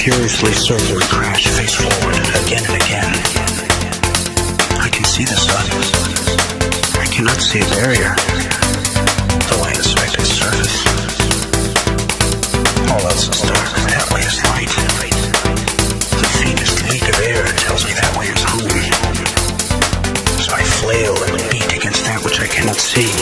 furiously circle and crash face forward again and again. I can see the sun. I cannot see a barrier, though I inspect its surface. All else is dark, that way is light. The faintest leak of air tells me that way is home. So I flail and beat against that which I cannot see.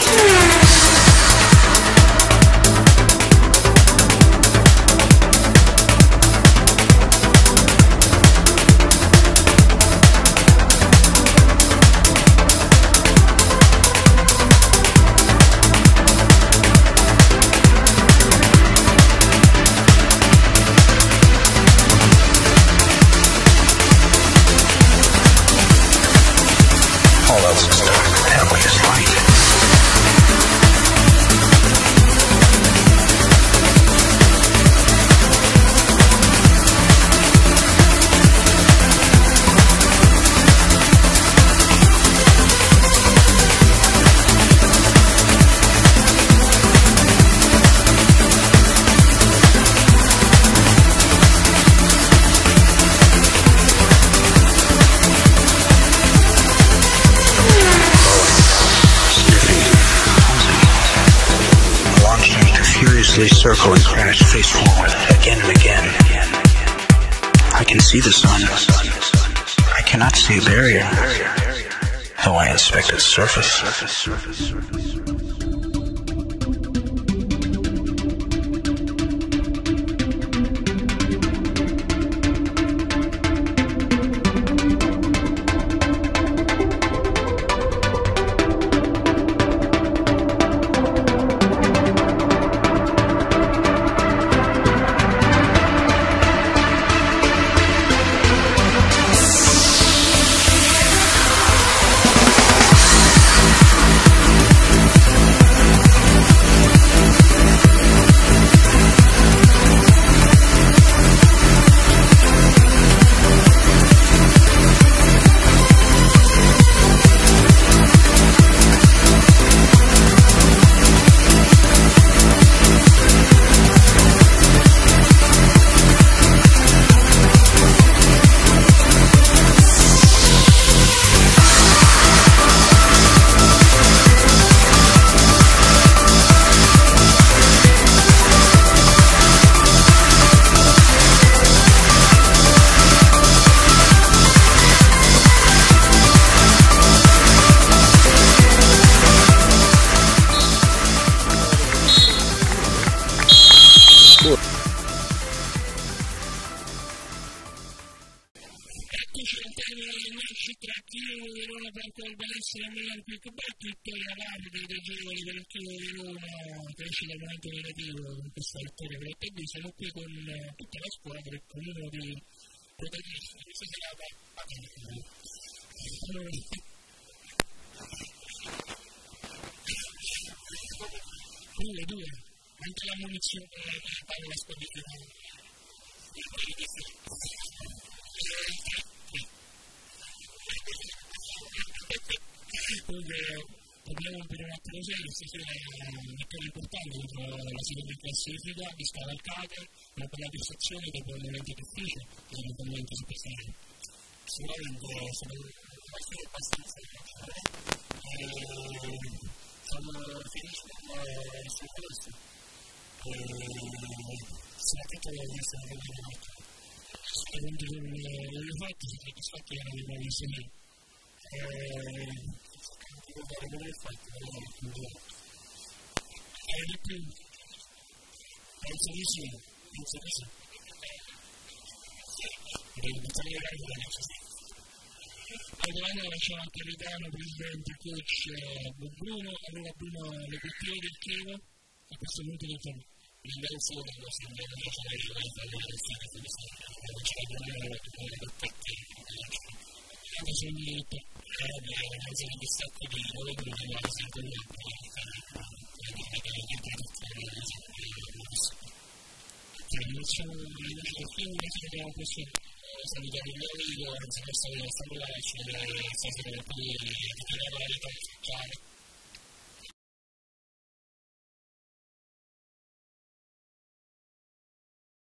Circle and crash face forward again and again. I can see the sun. I cannot see a barrier, though I inspect its surface. Siamo qui con tutta la squadra e con uno dei protagonisti di questa serata. Due, anche la munizione la squadra. Abbiamo per un attimo serio, stasera è un vittoria importante contro la seconda classifica, di scavalcata, ma per la prestazione dopo un momento difficile, eventualmente si può fare. Sicuramente sono abbastanza siamo felici su questo, soprattutto per essere venuti secondo il fatto si è soddisfatto che non abbiamo inserito. Guardare come è fatto, di più, penso di sì, Allora lasciamo al capitano, presidente, coach Bruno, allora Bruno le cottiere del Chievo, a questo punto ringrazio per la nostra distacco di lavoro di base con abbiamo questo salutare il lavoro, anzi questo è stato lasciare stasera per ritirare la vita. Ciao.